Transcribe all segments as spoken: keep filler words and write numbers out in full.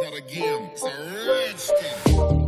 not a game, it's a rich thing.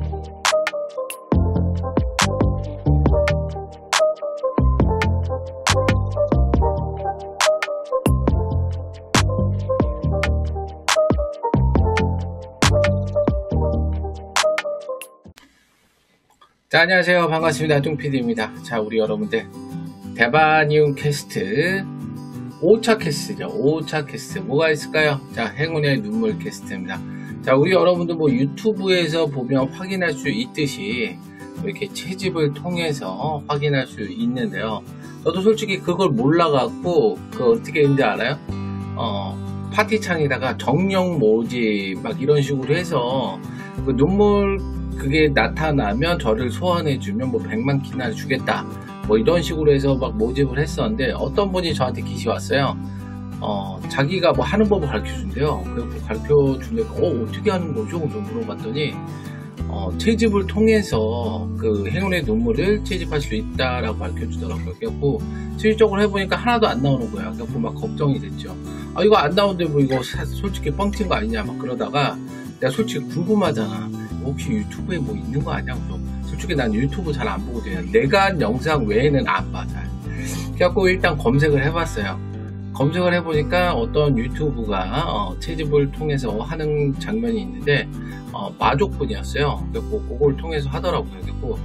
자, 안녕하세요. 반갑습니다. 뚱피디입니다. 자, 우리 여러분들 대바니움 캐스트 오 차 캐스트죠. 오 차 캐스트 뭐가 있을까요? 자, 행운의 눈물 캐스트입니다. 자, 우리 여러분들 뭐 유튜브에서 보면 확인할 수 있듯이 이렇게 채집을 통해서 확인할 수 있는데요. 저도 솔직히 그걸 몰라갖고 그 어떻게 했는지 알아요? 어, 파티창에다가 정령 모집 막 이런 식으로 해서 그 눈물 그게 나타나면 저를 소환해주면 뭐 백만 키나 주겠다 뭐 이런 식으로 해서 막 모집을 했었는데, 어떤 분이 저한테 기시 왔어요. 어, 자기가 뭐 하는 법을 가르쳐 준대요. 그래서 가르쳐 주니까 어, 어떻게 하는 거죠? 그래서 물어봤더니 어, 채집을 통해서 그 행운의 눈물을 채집할 수 있다라고 가르쳐 주더라고요. 그래서 실질적으로 해보니까 하나도 안 나오는 거예요. 그래서 막 걱정이 됐죠. 아, 이거 안 나오는데 뭐 이거 솔직히 뻥친 거 아니냐 막 그러다가 내가 솔직히 궁금하잖아. 혹시 유튜브에 뭐 있는 거 아니야? 그래서 솔직히 난 유튜브 잘 안 보거든요. 내가 한 영상 외에는 안 봐, 잘. 그래갖고 일단 검색을 해봤어요. 검색을 해보니까 어떤 유튜브가 어, 채집을 통해서 하는 장면이 있는데 어, 마족분이었어요. 그래갖고 그걸 통해서 하더라고요. 그래갖고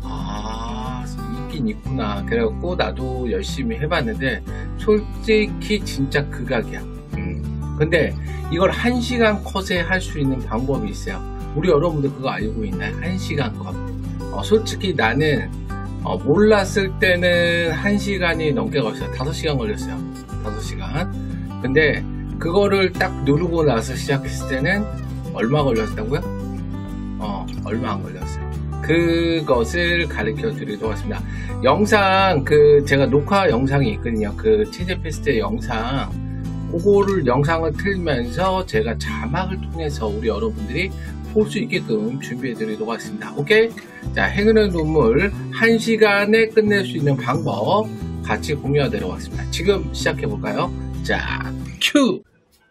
아, 있긴 있구나. 그래갖고 나도 열심히 해봤는데 솔직히 진짜 극악이야. 음. 근데 이걸 한 시간 컷에 할 수 있는 방법이 있어요. 우리 여러분들 그거 알고 있나요? 한 시간 컷. 어, 솔직히 나는 어, 몰랐을 때는 한 시간이 넘게 걸렸어요. 다섯 시간 걸렸어요. 다섯 시간. 근데 그거를 딱 누르고 나서 시작했을 때는 얼마 걸렸다고요? 어, 얼마 안 걸렸어요. 그것을 가르쳐 드리도록 하겠습니다. 영상, 그, 제가 녹화 영상이 있거든요. 그 채집 페스트 영상. 그거를 영상을 틀면서 제가 자막을 통해서 우리 여러분들이 볼 수 있게끔 준비해 드리도록 하겠습니다. 오케이? 자, 행운의 눈물 한 시간에 끝낼 수 있는 방법 같이 공유하도록 하겠습니다. 지금 시작해 볼까요? 자, 큐!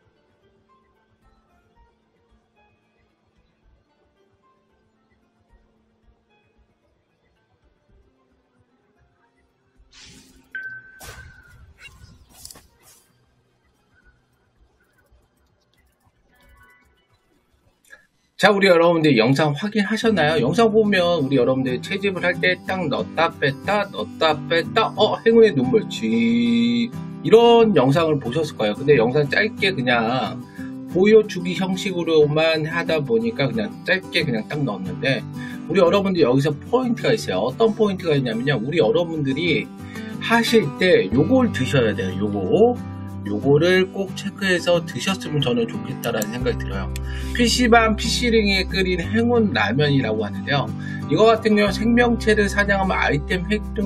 자, 우리 여러분들 영상 확인하셨나요? 영상 보면 우리 여러분들 채집을 할 때 딱 넣었다 뺐다 넣었다 뺐다 어 행운의 눈물 쥐 이런 영상을 보셨을 거예요. 근데 영상 짧게 그냥 보여주기 형식으로만 하다 보니까 그냥 짧게 그냥 딱 넣었는데, 우리 여러분들 여기서 포인트가 있어요. 어떤 포인트가 있냐면요, 우리 여러분들이 하실 때 요걸 드셔야 돼요. 요거 요거를 꼭 체크해서 드셨으면 저는 좋겠다라는 생각이 들어요. 피시방 피시링에 끓인 행운 라면이라고 하는데요, 이거 같은 경우 생명체를 사냥하면 아이템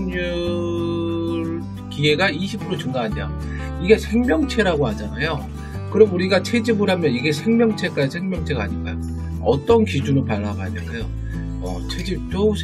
획득률 기회가 이십 퍼센트 증가한대요. 이게 생명체라고 하잖아요. 그럼 우리가 채집을 하면 이게 생명체일까요? 생명체가 아닐까요? 어떤 기준을 바라봐야 될까요? 어, 채집도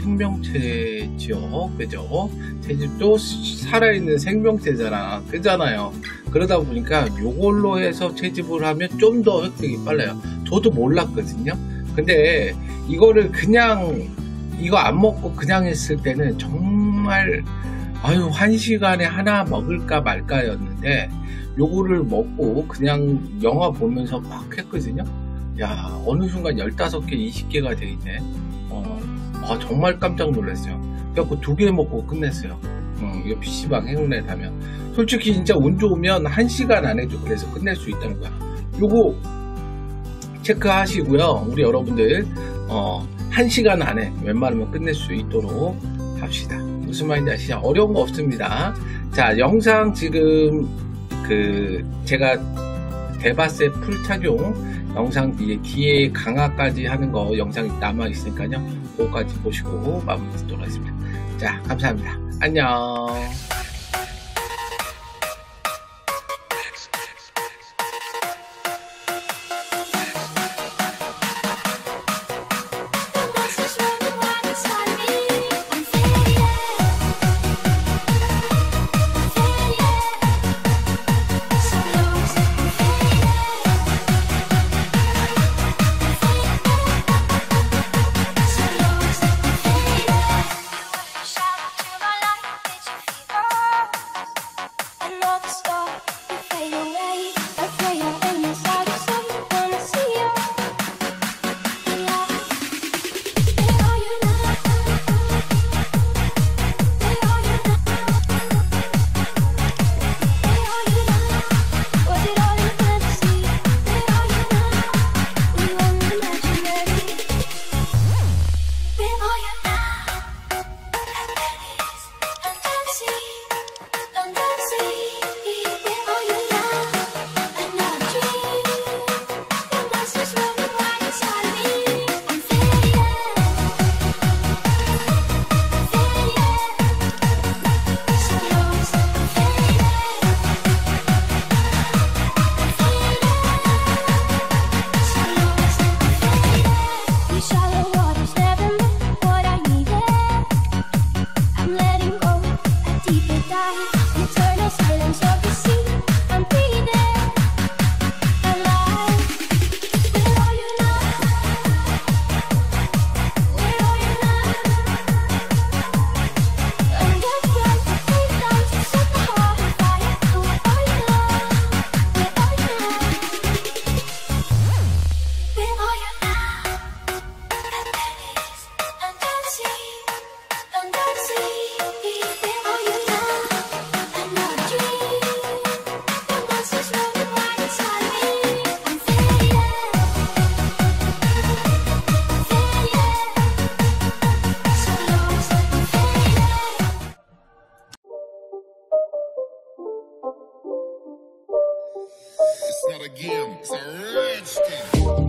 생명체지요. 그죠? 채집도 살아있는 생명체잖아. 그잖아요. 그러다 보니까 요걸로 해서 채집을 하면 좀 더 획득이 빨라요. 저도 몰랐거든요. 근데 이거를 그냥 이거 안 먹고 그냥 했을 때는 정말 아유, 한 시간에 하나 먹을까 말까였는데 요거를 먹고 그냥 영화 보면서 막 했거든요. 야, 어느 순간 열다섯 개, 이십 개가 돼 있네. 어, 아, 정말 깜짝 놀랐어요. 그래갖고 두 개 먹고 끝냈어요. 음, 이거 피시방 행운에 가면 솔직히 진짜 운 좋으면 한 시간 안에도 그래서 끝낼 수 있다는 거야. 요거 체크하시고요. 우리 여러분들 어, 한 시간 안에 웬만하면 끝낼 수 있도록 합시다. 무슨 말인지 아시죠? 어려운 거 없습니다. 자, 영상 지금 그 제가 대바세 풀 착용 영상 뒤에, 뒤에 강화까지 하는 거 영상이 남아 있으니까요. 그거까지 보시고 마무리 짓도록 하겠습니다. 자, 감사합니다. 안녕. start again. It's a rich thing.